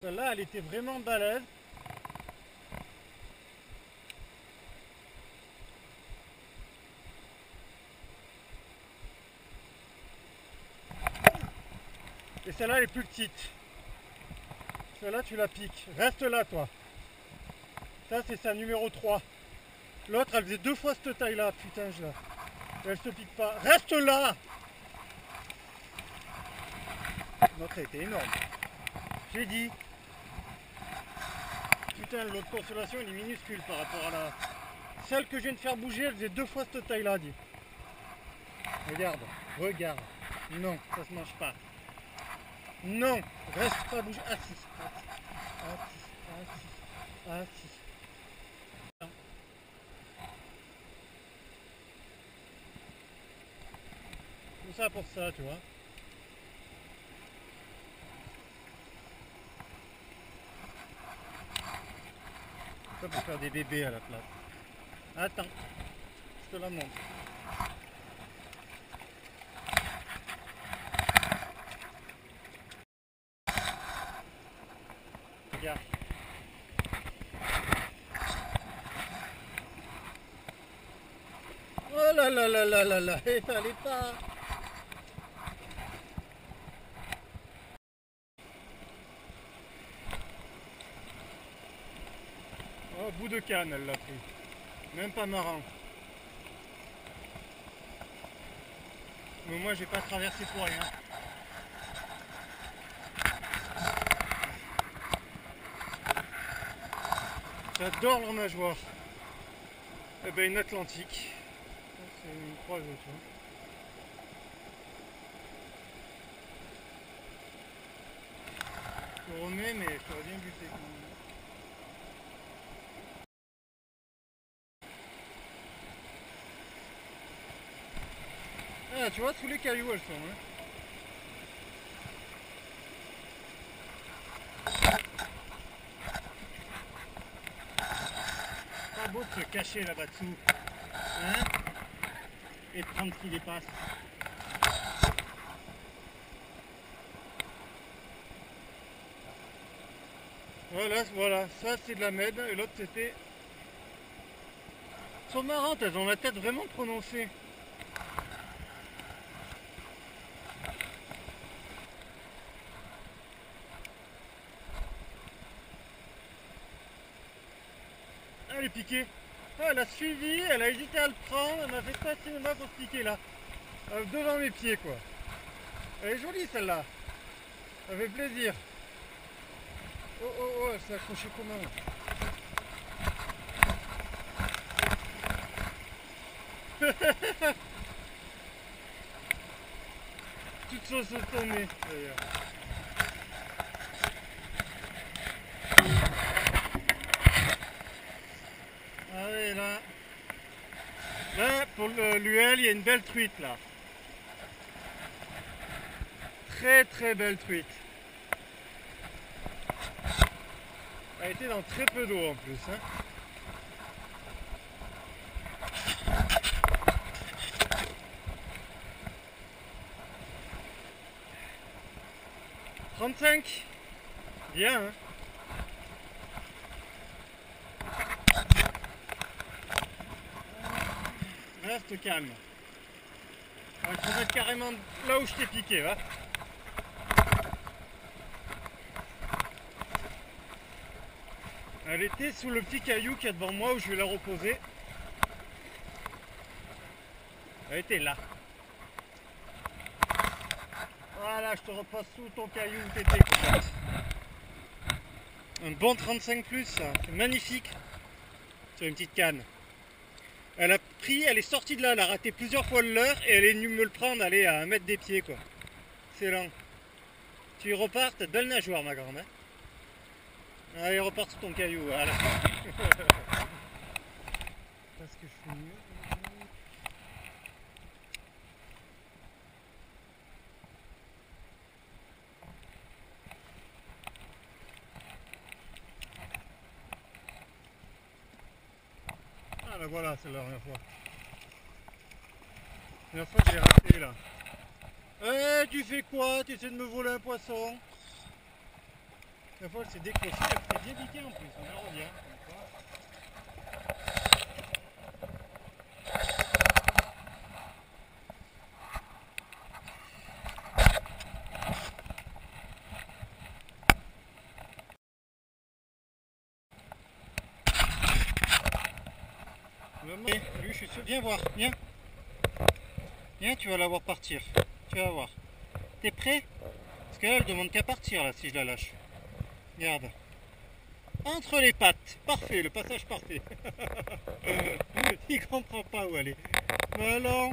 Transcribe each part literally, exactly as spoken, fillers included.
Celle-là, elle était vraiment balèze. Et celle-là, elle est plus petite. Celle-là, tu la piques. Reste là, toi. Ça, c'est sa numéro trois. L'autre, elle faisait deux fois cette taille-là. Putain, je la... Elle se pique pas. Reste là! L'autre, elle était énorme. J'ai dit. Putain, l'autre constellation, elle est minuscule par rapport à la... Celle que je viens de faire bouger, elle faisait deux fois cette taille-là, dis. Regarde, regarde. Non, ça se mange pas. Non, reste pas bouger. Assis, assis, assis, assis, assis. Tout ça pour ça, tu vois. Ça pour faire des bébés à la place. Attends, je te la montre. Regarde. Oh là là là là là là, il fallait pas. Oh, bout de canne, elle l'a pris. Même pas marrant. Mais moi, j'ai pas traversé pour rien. J'adore leur nageoire. Eh ben, une atlantique. C'est une croise, tu vois. Je remets, mais je t'aurais bien buté. Ah, tu vois, sous les cailloux, elles sont. Hein. Pas beau de se cacher là-bas dessous. Hein? Et de prendre ce qui dépasse. Voilà, voilà, ça c'est de la med et l'autre c'était... Elles sont marrantes, elles ont la tête vraiment prononcée. Elle est piquée. Ah, elle a suivi, elle a hésité à le prendre, elle m'a fait passer une main pour se piquer là. Euh, devant mes pieds quoi. Elle est jolie celle-là. Ça fait plaisir. Oh oh oh, elle s'est accrochée comment? Toute sauce au nez d'ailleurs. Allez là. Là pour l'U L il y a une belle truite là. Très très belle truite. Elle était dans très peu d'eau en plus. Hein. trente-cinq. Bien hein. Reste calme. On va te mettre carrément là où je t'ai piqué, va. Elle était sous le petit caillou qu'il y a devant moi où je vais la reposer. Elle était là. Voilà, je te repose sous ton caillou où t'étais. Un bon trente-cinq plus, ça. C'est magnifique. Sur une petite canne. Elle a pris, elle est sortie de là, elle a raté plusieurs fois le leurre et elle est venue me le prendre, aller à un mètre des pieds quoi. Excellent. Tu y repars, t'as de belles nageoires ma grande. Hein. Allez, repars sur ton caillou, voilà. Parce que je suis mieux. Ah ben voilà, c'est la dernière fois. La dernière fois que j'ai raté là. Eh, hey, tu fais quoi? Tu essaies de me voler un poisson? La fois elle s'est décrochée, elle s'est bien piquée en plus, mais elle revient. Lui, je suis sûr. Viens voir, viens. Viens, tu vas la voir partir. Tu vas voir. T'es prêt? Parce que là, elle demande qu'à partir là si je la lâche. Regarde. Entre les pattes. Parfait, le passage parfait. Il comprend pas où aller. Mais non.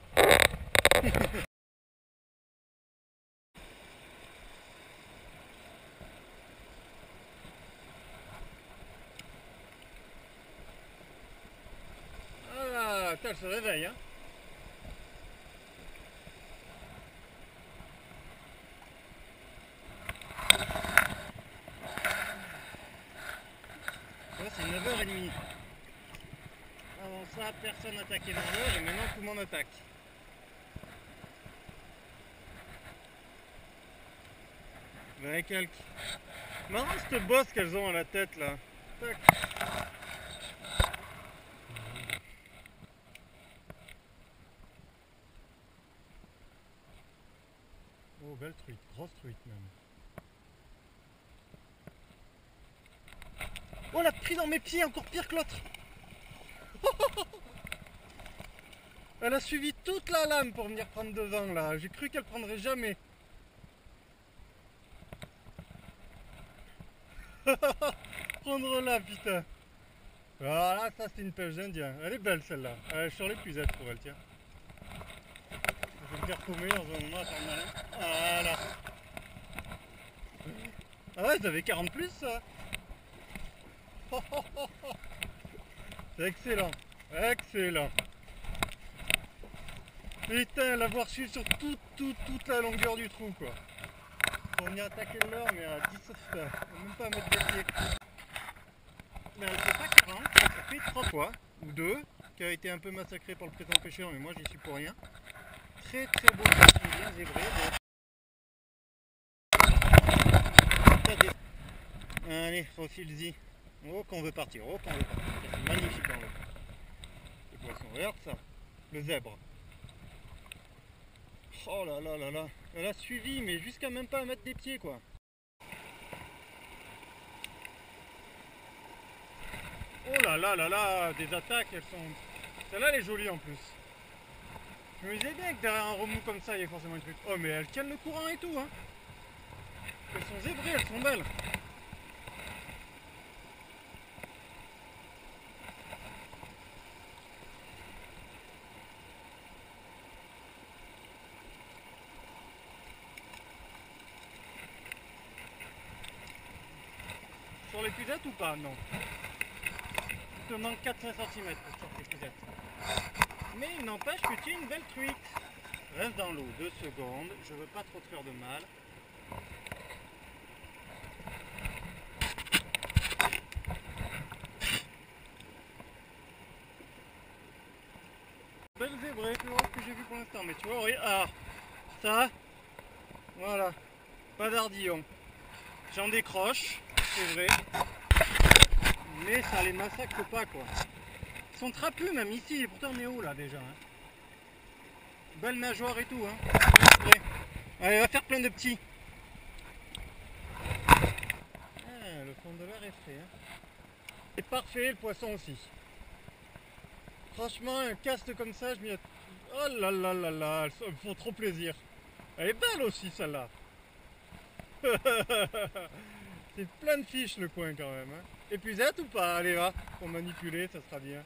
Ah, attends, elle se réveille, hein. Ça, c'est neuf heures trente. Avant ça, personne n'attaquait dans l'heure et maintenant tout le monde attaque. Ben, quelques. Marrant cette bosse qu'elles ont à la tête là. Tac. Oh, belle truite, grosse truite même. Oh, elle a pris dans mes pieds, encore pire que l'autre. Elle a suivi toute la lame pour venir prendre devant là. J'ai cru qu'elle prendrait jamais. Prendre là, putain. Voilà, ça c'est une pêche d'Indien. Elle est belle celle-là. Elle est sur l'épuisette pour elle, tiens. Je vais me faire paumer dans un moment à faire malin. Voilà. Ah ouais, t'avais quarante plus ça. C'est excellent. Excellent. Putain, l'avoir su sur toute, toute, toute la longueur du trou, quoi. Pour venir attaquer le leurre, mais à dix-sept, même pas à mettre des pieds. Mais elle fait pas quarante, ça fait trois fois, ou deux, qui a été un peu massacré par le présent pêcheur, mais moi j'y suis pour rien. Très très beau poisson, bien zébré. Allez, refile-y. Oh, qu'on veut partir, oh, qu'on veut partir. C'est magnifique dans l'eau. Le poisson, regarde ça, le zèbre. Oh là là là là, elle a suivi, mais jusqu'à même pas à mettre des pieds, quoi. Oh là là là là, des attaques, elles sont... Celle-là, elle est jolie en plus. Je me disais bien que derrière un remous comme ça, il y a forcément un truc. Oh, mais elles tiennent le courant et tout, hein. Elles sont zébrées, elles sont belles. Sur l'épuisette ou pas? Non. Il te manque quatre à cinq centimètres pour sortir l'épuisette. Mais il n'empêche que tu es une belle truite. Reste dans l'eau deux secondes, je veux pas trop te faire de mal. Belle zébrée, plus grosse que j'ai vu pour l'instant, mais tu vois, oui, ah, ça, voilà, pas d'ardillon. J'en décroche, c'est vrai, mais ça les massacre pas, quoi. Ils sont trapus même ici, et pourtant on est où là déjà, hein. Belle nageoire et tout, hein. Allez, va faire plein de petits. Ah, le fond de l'air est frais, hein. C'est parfait, le poisson aussi. Franchement, un cast comme ça, je m'y... Oh là là là là, elles me font trop plaisir. Elle est belle aussi, celle-là. C'est plein de fiches, le coin, quand même. Hein. Épuisette ou pas? Allez, va, pour manipuler, ça sera bien.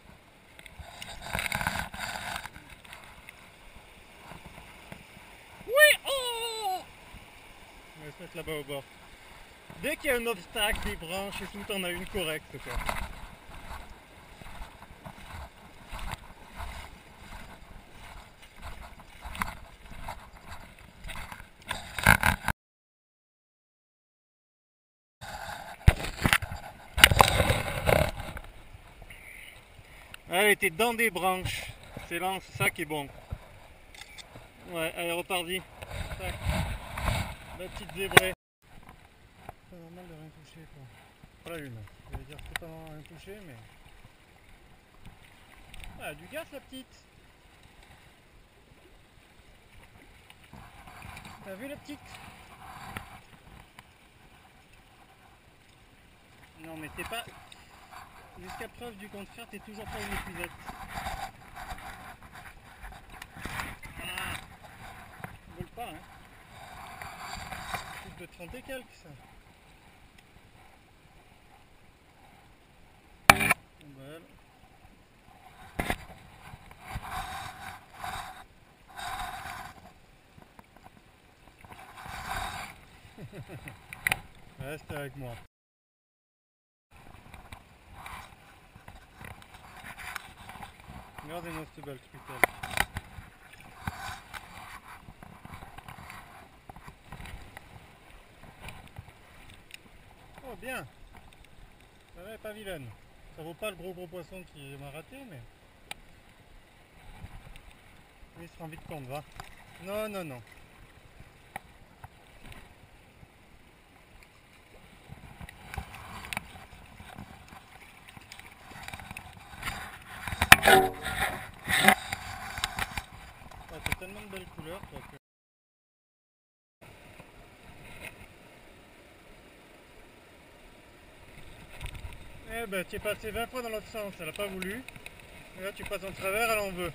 Oui, oh! On va se mettre là-bas au bord. Dès qu'il y a un obstacle, des branches et tout, t'en as une correcte, quoi. Elle était dans des branches. C'est là, c'est ça qui est bon. Ouais, allez, repars-y. La petite zébrée. pas normal de rien toucher quoi. Pas la une. Je vais dire que c'est pas normal de rien toucher mais... Ah, du gaz la petite. T'as vu la petite? Non mais t'es pas... Jusqu'à preuve du contraire, t'es toujours pas une épuisette. Ah, vole pas hein. Plus de trente et quelques ça. Belle. Reste avec moi. Regardez-moi cette belle truitelle. Oh bien. Ça va, pas vilaine. Ça vaut pas le gros gros poisson qui m'a raté mais... Il sera vite compte, va. Non, non, non. Ah, t'as tellement de belles couleurs toi que... Eh ben tu es passé vingt fois dans l'autre sens, elle a pas voulu. Et là tu passes en travers, elle en veut.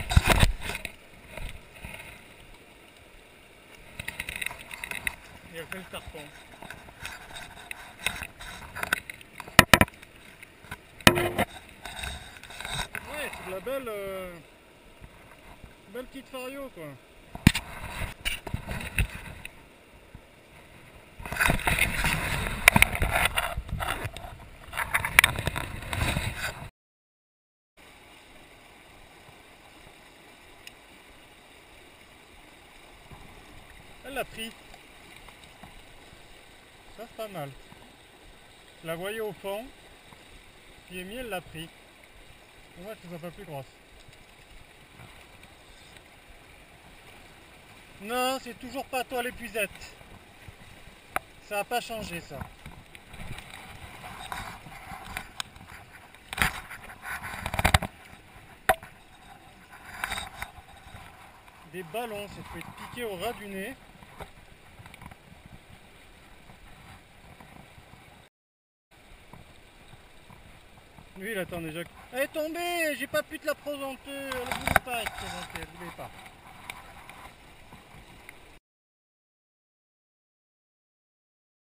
Et elle fait le tarpon. Ouais, c'est de la belle... Euh... Belle petite fario quoi. Elle l'a pris. Ça c'est pas mal. Je la voyais au fond. Puis Amy elle l'a pris. Ouais, c'est un peu plus grosse. Non, c'est toujours pas toi l'épuisette. Ça a pas changé ça. Des ballons, ça peut être piqué au ras du nez. Lui il attend déjà. Elle est tombée, j'ai pas pu te la présenter, elle voulait pas être présentée, elle voulait pas.